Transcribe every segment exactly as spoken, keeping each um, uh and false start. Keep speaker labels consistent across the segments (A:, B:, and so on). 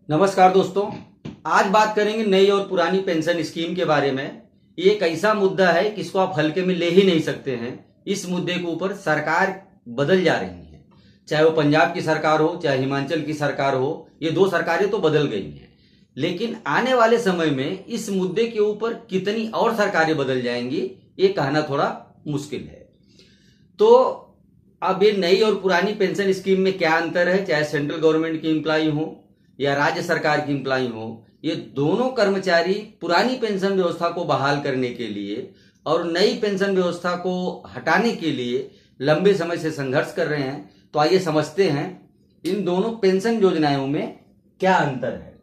A: नमस्कार दोस्तों, आज बात करेंगे नई और पुरानी पेंशन स्कीम के बारे में। ये एक ऐसा मुद्दा है कि इसको आप हल्के में ले ही नहीं सकते हैं। इस मुद्दे के ऊपर सरकार बदल जा रही है, चाहे वो पंजाब की सरकार हो चाहे हिमाचल की सरकार हो। ये दो सरकारें तो बदल गई हैं, लेकिन आने वाले समय में इस मुद्दे के ऊपर कितनी और सरकारें बदल जाएंगी ये कहना थोड़ा मुश्किल है। तो अब ये नई और पुरानी पेंशन स्कीम में क्या अंतर है, चाहे सेंट्रल गवर्नमेंट की एम्प्लॉय हो या राज्य सरकार की एम्प्लॉय हो, ये दोनों कर्मचारी पुरानी पेंशन व्यवस्था को बहाल करने के लिए और नई पेंशन व्यवस्था को हटाने के लिए लंबे समय से संघर्ष कर रहे हैं। तो आइए समझते हैं इन दोनों पेंशन योजनाओं में क्या अंतर है।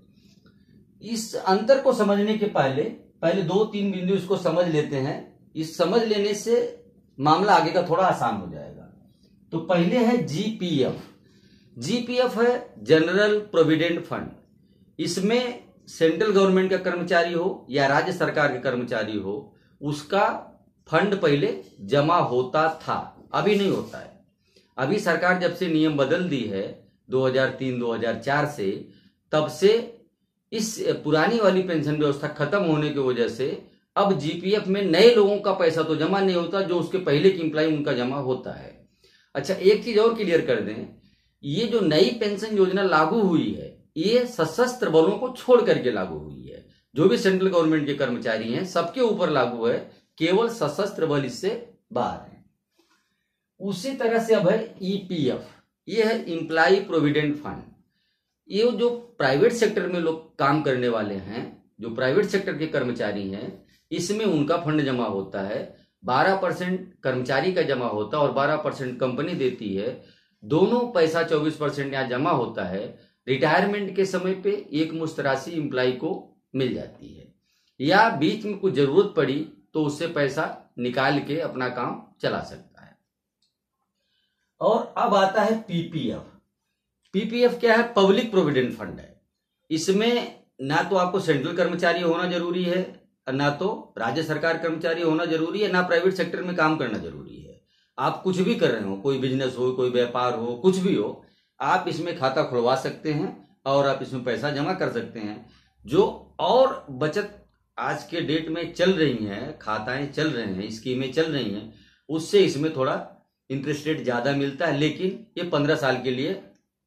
A: इस अंतर को समझने के पहले पहले दो तीन बिंदु इसको समझ लेते हैं। इस समझ लेने से मामला आगे का थोड़ा आसान हो जाएगा। तो पहले है जीपीएफ। जीपीएफ है जनरल प्रोविडेंट फंड। इसमें सेंट्रल गवर्नमेंट का कर्मचारी हो या राज्य सरकार के कर्मचारी हो, उसका फंड पहले जमा होता था, अभी नहीं होता है। अभी सरकार जब से नियम बदल दी है दो हज़ार तीन दो हज़ार चार से, तब से इस पुरानी वाली पेंशन व्यवस्था खत्म होने की वजह से अब जीपीएफ में नए लोगों का पैसा तो जमा नहीं होता, जो उसके पहले की एम्प्लॉय उनका जमा होता है। अच्छा, एक चीज और क्लियर कर दें, ये जो नई पेंशन योजना लागू हुई है ये सशस्त्र बलों को छोड़ करके लागू हुई है। जो भी सेंट्रल गवर्नमेंट के कर्मचारी हैं सबके ऊपर लागू है, केवल सशस्त्र बल इससे बाहर है। उसी तरह से अब है ईपीएफ, ये है एम्प्लॉय प्रोविडेंट फंड। ये जो प्राइवेट सेक्टर में लोग काम करने वाले हैं, जो प्राइवेट सेक्टर के कर्मचारी हैं, इसमें उनका फंड जमा होता है। बारह परसेंट कर्मचारी का जमा होता है और बारह परसेंट कंपनी देती है। दोनों पैसा चौबीस परसेंट यहाँ जमा होता है। रिटायरमेंट के समय पे एक मुश्त राशि एम्प्लॉय को मिल जाती है, या बीच में कुछ जरूरत पड़ी तो उससे पैसा निकाल के अपना काम चला सकता है। और अब आता है पीपीएफ। पीपीएफ क्या है? पब्लिक प्रोविडेंट फंड है। इसमें ना तो आपको सेंट्रल कर्मचारी होना जरूरी है, ना तो राज्य सरकार कर्मचारी होना जरूरी है, ना प्राइवेट सेक्टर में काम करना जरूरी है। आप कुछ भी कर रहे हो, कोई बिजनेस हो, कोई व्यापार हो, कुछ भी हो, आप इसमें खाता खुलवा सकते हैं और आप इसमें पैसा जमा कर सकते हैं। जो और बचत आज के डेट में चल रही हैं, खाताएं चल रहे हैं, स्कीमें चल रही हैं, उससे इसमें थोड़ा इंटरेस्ट रेट ज्यादा मिलता है, लेकिन ये पंद्रह साल के लिए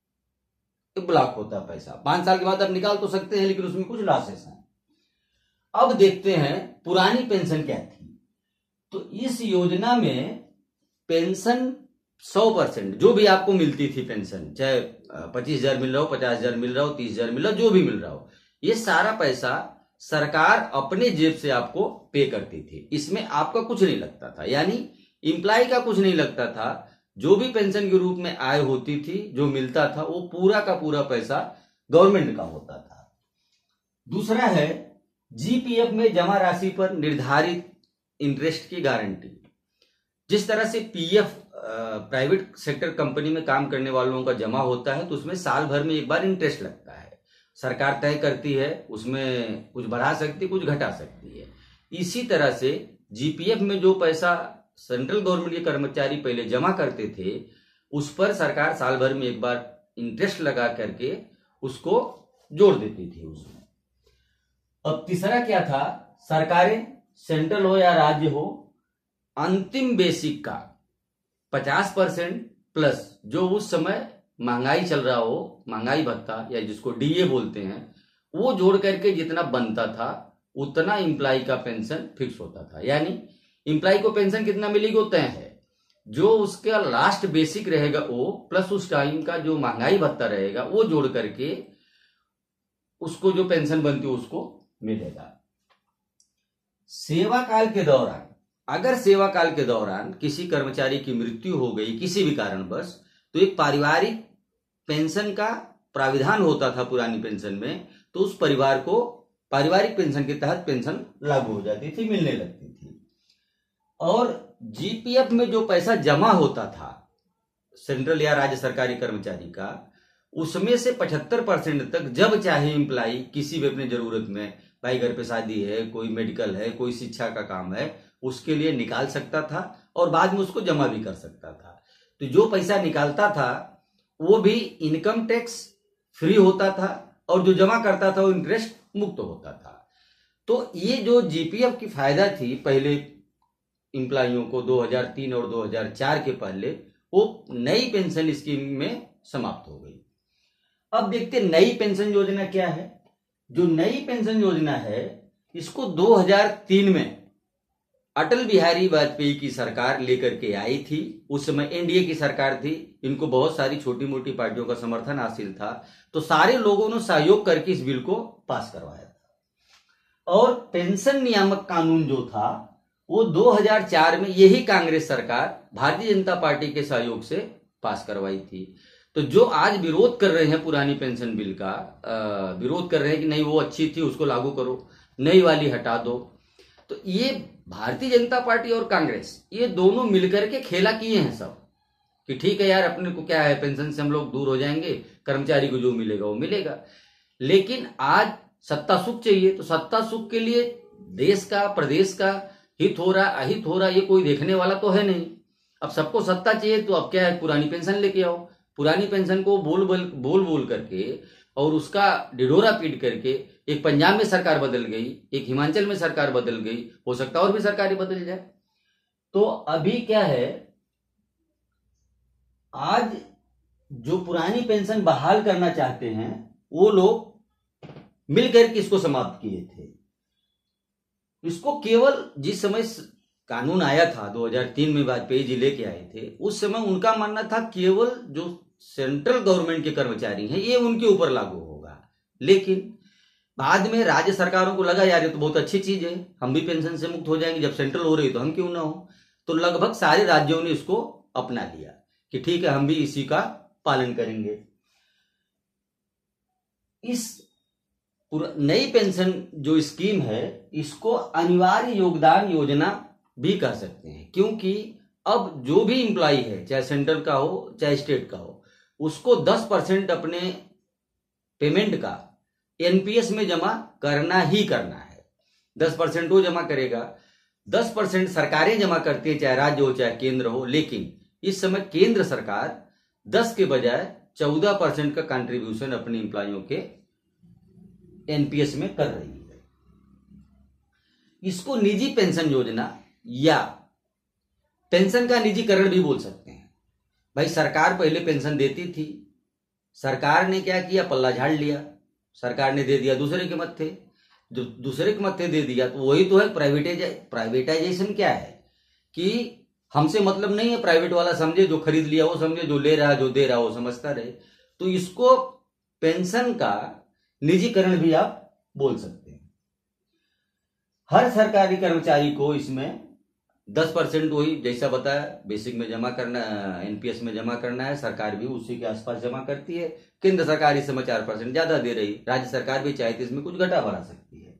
A: ब्लॉक होता है पैसा। पांच साल के बाद आप निकाल तो सकते हैं, लेकिन उसमें कुछ लॉसेस हैं। अब देखते हैं पुरानी पेंशन क्या थी। तो इस योजना में पेंशन सौ परसेंट जो भी आपको मिलती थी पेंशन, चाहे पच्चीस हजार मिल रहा हो, पचास हजार मिल रहा हो, तीस हजार मिल रहा हो, जो भी मिल रहा हो, ये सारा पैसा सरकार अपने जेब से आपको पे करती थी। इसमें आपका कुछ नहीं लगता था, यानी एम्प्लॉय का कुछ नहीं लगता था। जो भी पेंशन के रूप में आय होती थी, जो मिलता था, वो पूरा का पूरा पैसा गवर्नमेंट का होता था। दूसरा है जीपीएफ में जमा राशि पर निर्धारित इंटरेस्ट की गारंटी। जिस तरह से पीएफ प्राइवेट सेक्टर कंपनी में काम करने वालों का जमा होता है, तो उसमें साल भर में एक बार इंटरेस्ट लगता है। सरकार तय करती है, उसमें कुछ बढ़ा सकती है, कुछ घटा सकती है। इसी तरह से जीपीएफ में जो पैसा सेंट्रल गवर्नमेंट के कर्मचारी पहले जमा करते थे, उस पर सरकार साल भर में एक बार इंटरेस्ट लगा करके उसको जोड़ देती थी उसमें। अब तीसरा क्या था? सरकारें, सेंट्रल हो या राज्य हो, अंतिम बेसिक का पचास परसेंट प्लस जो उस समय महंगाई चल रहा हो, महंगाई भत्ता या जिसको डीए बोलते हैं, वो जोड़ करके जितना बनता था उतना एम्प्लॉय का पेंशन फिक्स होता था। यानी एम्प्लॉय को पेंशन कितना मिलेगी वो तय है। जो उसका लास्ट बेसिक रहेगा वो प्लस उस टाइम का जो महंगाई भत्ता रहेगा वो जोड़ करके उसको जो पेंशन बनती है उसको मिलेगा। सेवा काल के दौरान, अगर सेवा काल के दौरान किसी कर्मचारी की मृत्यु हो गई किसी भी कारणवश, तो एक पारिवारिक पेंशन का प्राविधान होता था पुरानी पेंशन में। तो उस परिवार को पारिवारिक पेंशन के तहत पेंशन लागू हो जाती थी, मिलने लगती थी। और जीपीएफ में जो पैसा जमा होता था सेंट्रल या राज्य सरकारी कर्मचारी का, उसमें से पचहत्तर परसेंट तक जब चाहे एम्प्लॉय किसी भी अपने जरूरत में, भाई घर पे शादी है, कोई मेडिकल है, कोई शिक्षा का काम है, उसके लिए निकाल सकता था और बाद में उसको जमा भी कर सकता था। तो जो पैसा निकालता था वो भी इनकम टैक्स फ्री होता था और जो जमा करता था वो इंटरेस्ट मुक्त होता था। तो ये जो जीपीएफ की फायदा थी पहले एम्प्लॉइयों को दो हज़ार तीन और दो हज़ार चार के पहले, वो नई पेंशन स्कीम में समाप्त हो गई। अब देखते नई पेंशन योजना क्या है। जो नई पेंशन योजना है इसको दो हज़ार तीन में अटल बिहारी वाजपेयी की सरकार लेकर के आई थी। उस समय एनडीए की सरकार थी, इनको बहुत सारी छोटी मोटी पार्टियों का समर्थन हासिल था, तो सारे लोगों ने सहयोग करके इस बिल को पास करवाया था। और पेंशन नियामक कानून जो था वो दो हज़ार चार में यही कांग्रेस सरकार भारतीय जनता पार्टी के सहयोग से पास करवाई थी। तो जो आज विरोध कर रहे हैं पुरानी पेंशन बिल का, विरोध कर रहे हैं कि नहीं वो अच्छी थी उसको लागू करो, नई वाली हटा दो, तो ये भारतीय जनता पार्टी और कांग्रेस ये दोनों मिलकर के खेला किए हैं सब कि ठीक है यार अपने को क्या है, पेंशन से हम लोग दूर हो जाएंगे, कर्मचारी को जो मिलेगा वो मिलेगा। लेकिन आज सत्ता सुख चाहिए, तो सत्ता सुख के लिए देश का प्रदेश का हित हो रहा अहित हो रहा ये कोई देखने वाला तो है नहीं। अब सबको सत्ता चाहिए, तो अब क्या है, पुरानी पेंशन लेके आओ। पुरानी पेंशन को बोल बोल बोल बोल करके और उसका ढिढोरा पीट करके एक पंजाब में सरकार बदल गई, एक हिमाचल में सरकार बदल गई, हो सकता है और भी सरकारें बदल जाए। तो अभी क्या है, आज जो पुरानी पेंशन बहाल करना चाहते हैं वो लोग मिलकर के इसको समाप्त किए थे। इसको केवल जिस समय कानून आया था दो हज़ार तीन में वाजपेयी जी लेके आए थे, उस समय उनका मानना था केवल जो सेंट्रल गवर्नमेंट के कर्मचारी हैं ये उनके ऊपर लागू होगा। लेकिन बाद में राज्य सरकारों को लगा यार ये तो बहुत अच्छी चीज है, हम भी पेंशन से मुक्त हो जाएंगे, जब सेंट्रल हो रही तो हम क्यों ना हो। तो लगभग सारे राज्यों ने इसको अपना लिया कि ठीक है हम भी इसी का पालन करेंगे। इस नई पेंशन जो स्कीम है इसको अनिवार्य योगदान योजना भी कह सकते हैं, क्योंकि अब जो भी एम्प्लॉय है चाहे सेंट्रल का हो चाहे स्टेट का हो, उसको दस परसेंट अपने पेमेंट का एनपीएस में जमा करना ही करना है। दस परसेंट वो जमा करेगा, दस परसेंट सरकारें जमा करती है चाहे राज्य हो चाहे केंद्र हो। लेकिन इस समय केंद्र सरकार दस के बजाय चौदह परसेंट का कंट्रीब्यूशन अपने एम्प्लॉयों के एनपीएस में कर रही है। इसको निजी पेंशन योजना या पेंशन का निजीकरण भी बोल सकते हैं। भाई सरकार पहले पेंशन देती थी, सरकार ने क्या किया, पल्ला झाड़ लिया, सरकार ने दे दिया दूसरे के मत्थे, जो दूसरे के मत्थे दे दिया तो वही तो है प्राइवेटाइज प्राइवेटाइजेशन। क्या है कि हमसे मतलब नहीं है, प्राइवेट वाला समझे, जो खरीद लिया वो समझे, जो ले रहा जो दे रहा वो समझता रहे। तो इसको पेंशन का निजीकरण भी आप बोल सकते हैं। हर सरकारी कर्मचारी को इसमें दस परसेंट वही जैसा बताया बेसिक में जमा करना, एनपीएस में जमा करना है। सरकार भी उसी के आसपास जमा करती है। केंद्र सरकार इस समय चार परसेंट ज्यादा दे रही, राज्य सरकार भी चाहे तो इसमें कुछ घटा बढ़ा सकती है।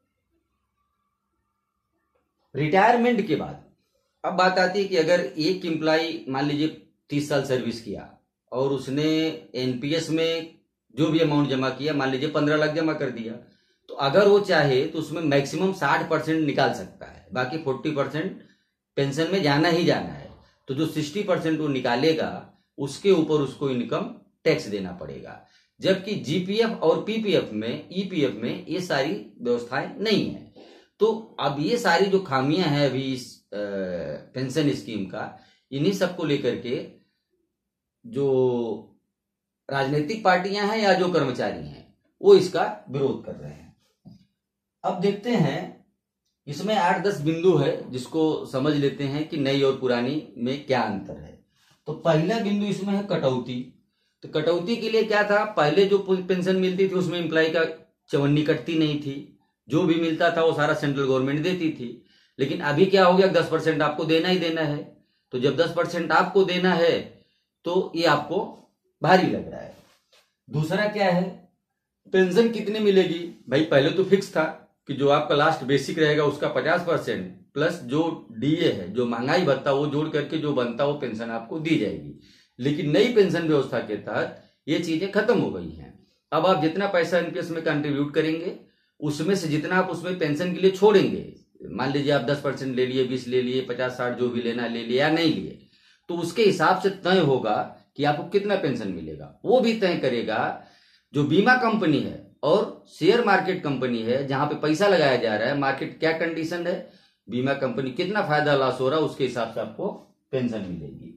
A: रिटायरमेंट के बाद अब बात आती है कि अगर एक एम्प्लॉय मान लीजिए तीस साल सर्विस किया और उसने एनपीएस में जो भी अमाउंट जमा किया, मान लीजिए पंद्रह लाख जमा कर दिया, तो अगर वो चाहे तो उसमें मैक्सिमम साठ परसेंट निकाल सकता है, बाकी फोर्टी परसेंट पेंशन में जाना ही जाना है। तो जो सिक्सटी परसेंट वो निकालेगा उसके ऊपर उसको इनकम टैक्स देना पड़ेगा। जबकि जीपीएफ और पीपीएफ में ईपीएफ में ये सारी व्यवस्थाएं नहीं है। तो अब ये सारी जो खामियां हैं अभी इस पेंशन स्कीम का, इन्हीं सबको लेकर के जो राजनीतिक पार्टियां हैं या जो कर्मचारी हैं वो इसका विरोध कर रहे हैं। अब देखते हैं इसमें आठ दस बिंदु है जिसको समझ लेते हैं कि नई और पुरानी में क्या अंतर है। तो पहला बिंदु इसमें है कटौती। तो कटौती के लिए क्या था, पहले जो पेंशन मिलती थी उसमें एम्प्लॉय का चवन्नी कटती नहीं थी, जो भी मिलता था वो सारा सेंट्रल गवर्नमेंट देती थी। लेकिन अभी क्या हो गया, दस परसेंट आपको देना ही देना है। तो जब दस परसेंट आपको देना है तो ये आपको भारी लग रहा है। दूसरा क्या है, पेंशन कितनी मिलेगी। भाई पहले तो फिक्स था कि जो आपका लास्ट बेसिक रहेगा उसका पचास परसेंट प्लस जो डीए है, जो महंगाई भत्ता, वो जोड़ करके जो बनता वो पेंशन आपको दी जाएगी। लेकिन नई पेंशन व्यवस्था के तहत ये चीजें खत्म हो गई हैं। अब आप जितना पैसा एनपीएस में कंट्रीब्यूट करेंगे उसमें से जितना आप उसमें पेंशन के लिए छोड़ेंगे, मान लीजिए आप दस परसेंट ले लिए, बीस ले लिए, पचास साठ जो भी लेना ले लिया या नहीं लिए, तो उसके हिसाब से तय होगा कि आपको कितना पेंशन मिलेगा। वो भी तय करेगा जो बीमा कंपनी है और शेयर मार्केट कंपनी है, जहां पे पैसा लगाया जा रहा है, मार्केट क्या कंडीशन है, बीमा कंपनी कितना फायदा लॉस हो रहा है, उसके हिसाब से आपको पेंशन मिलेगी।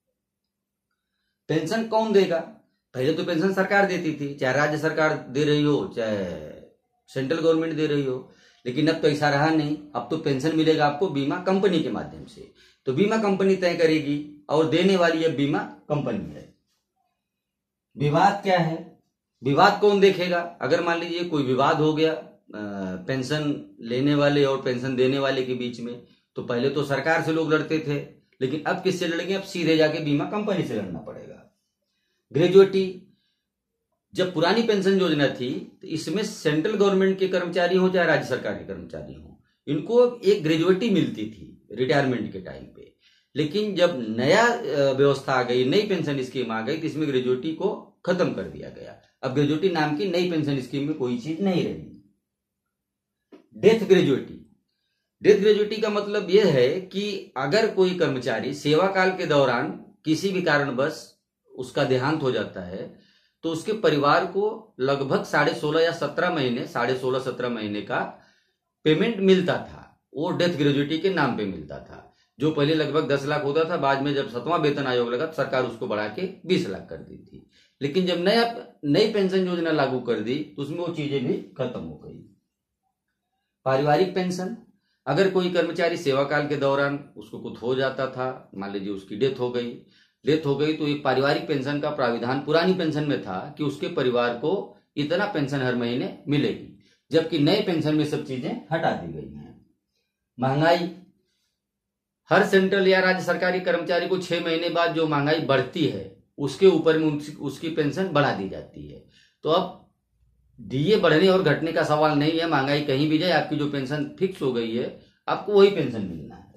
A: पेंशन कौन देगा? पहले तो पेंशन सरकार देती थी, चाहे राज्य सरकार दे रही हो चाहे सेंट्रल गवर्नमेंट दे रही हो, लेकिन अब तो ऐसा रहा नहीं। अब तो पेंशन मिलेगा आपको बीमा कंपनी के माध्यम से। तो बीमा कंपनी तय करेगी और देने वाली अब बीमा कंपनी है। विवाद क्या है? विवाद कौन देखेगा? अगर मान लीजिए कोई विवाद हो गया पेंशन लेने वाले और पेंशन देने वाले के बीच में, तो पहले तो सरकार से लोग लड़ते थे, लेकिन अब किससे लड़ेंगे? अब सीधे जाके बीमा कंपनी से लड़ना पड़ेगा। ग्रेजुएटी, जब पुरानी पेंशन योजना थी तो इसमें सेंट्रल गवर्नमेंट के कर्मचारी हो चाहे राज्य सरकार के कर्मचारी हो, इनको एक ग्रेजुएटी मिलती थी रिटायरमेंट के टाइम पे। लेकिन जब नया व्यवस्था आ गई, नई पेंशन स्कीम आ गई, तो इसमें ग्रेजुएटी को खत्म कर दिया गया। अब ग्रेजुएटी नाम की नई पेंशन स्कीम में कोई चीज नहीं रही। डेथ ग्रेजुएटी, डेथ ग्रेजुएटी का मतलब यह है कि अगर कोई कर्मचारी सेवा काल के दौरान किसी भी कारणवश उसका देहांत हो जाता है, तो उसके परिवार को लगभग साढ़े सोलह या सत्रह महीने साढ़े सोलह सत्रह महीने का पेमेंट मिलता था। वो डेथ ग्रेजुएटी के नाम पे मिलता था। जो पहले लगभग दस लाख होता था, बाद में जब सातवां वेतन आयोग लगा तो सरकार उसको बढ़ा के बीस लाख कर दी थी। लेकिन जब नया नई पेंशन योजना लागू कर दी तो उसमें वो चीजें भी खत्म हो गई। पारिवारिक पेंशन, अगर कोई कर्मचारी सेवा काल के दौरान उसको कुछ हो जाता था, मान लीजिए उसकी डेथ हो गई डेथ हो गई तो एक पारिवारिक पेंशन का प्राविधान पुरानी पेंशन में था कि उसके परिवार को इतना पेंशन हर महीने मिलेगी, जबकि नए पेंशन में सब चीजें हटा दी गई हैं। महंगाई, हर सेंट्रल या राज्य सरकारी कर्मचारी को छह महीने बाद जो महंगाई बढ़ती है उसके ऊपर में उसकी पेंशन बढ़ा दी जाती है। तो अब डीए बढ़ने और घटने का सवाल नहीं है, महंगाई कहीं भी जाए आपकी जो पेंशन फिक्स हो गई है आपको वही पेंशन मिलना है।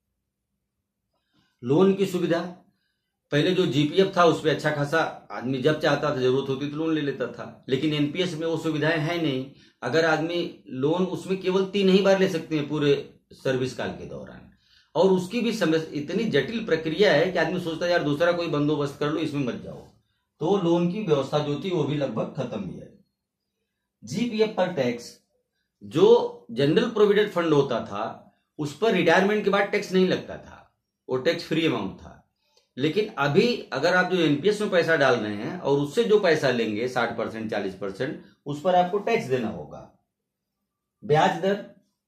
A: लोन की सुविधा, पहले जो जीपीएफ था उसमें अच्छा खासा आदमी जब चाहता था जरूरत होती तो लोन ले लेता था, लेकिन एनपीएस में वो सुविधाएं है नहीं। अगर आदमी लोन उसमें केवल तीन ही बार ले सकते हैं पूरे सर्विस काल के दौरान, और उसकी भी समस्या इतनी जटिल प्रक्रिया है कि आदमी सोचता है यार दूसरा कोई बंदोबस्त कर लो, इसमें मत जाओ। तो लोन की व्यवस्था जो थी वो भी लगभग खत्म भी है। जीपीएफ पर टैक्स, जो जनरल प्रोविडेंट फंड होता था उस पर रिटायरमेंट के बाद टैक्स नहीं लगता था, वो टैक्स फ्री अमाउंट था। लेकिन अभी अगर आप जो एनपीएस में पैसा डाल रहे हैं और उससे जो पैसा लेंगे साठ परसेंट चालीस परसेंट, उस पर आपको टैक्स देना होगा। ब्याज दर,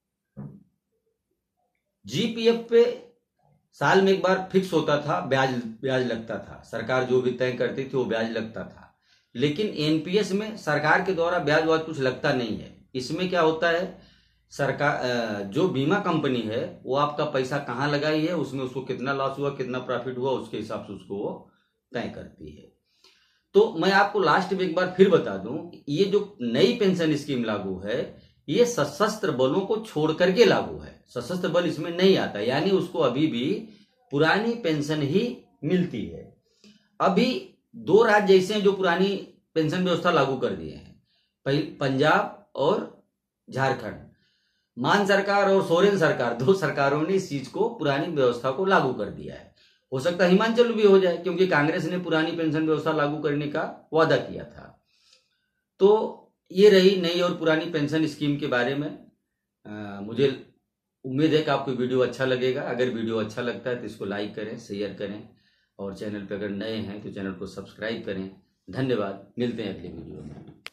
A: जीपीएफ पे साल में एक बार फिक्स होता था, ब्याज ब्याज लगता था, सरकार जो भी तय करती थी वो ब्याज लगता था। लेकिन एनपीएस में सरकार के द्वारा ब्याज वाज कुछ लगता नहीं है। इसमें क्या होता है, सरकार जो बीमा कंपनी है वो आपका पैसा कहाँ लगाई है, उसमें उसको कितना लॉस हुआ कितना प्रॉफिट हुआ उसके हिसाब से उसको वो तय करती है। तो मैं आपको लास्ट में एक बार फिर बता दूं, ये जो नई पेंशन स्कीम लागू है ये सशस्त्र बलों को छोड़ करके लागू है, सशस्त्र बल इसमें नहीं आता, यानी उसको अभी भी पुरानी पेंशन ही मिलती है। अभी दो राज्य ऐसे हैं जो पुरानी पेंशन व्यवस्था लागू कर दिए हैं, पंजाब और झारखंड। मान सरकार और सोरेन सरकार, दो सरकारों ने इस चीज को पुरानी व्यवस्था को लागू कर दिया है। हो सकता है हिमाचल भी हो जाए, क्योंकि कांग्रेस ने पुरानी पेंशन व्यवस्था लागू करने का वादा किया था। तो ये रही नई और पुरानी पेंशन स्कीम के बारे में। आ, मुझे उम्मीद है कि आपको वीडियो अच्छा लगेगा। अगर वीडियो अच्छा लगता है तो इसको लाइक करें, शेयर करें, और चैनल पर अगर नए हैं तो चैनल को सब्सक्राइब करें। धन्यवाद, मिलते हैं अगले वीडियो में।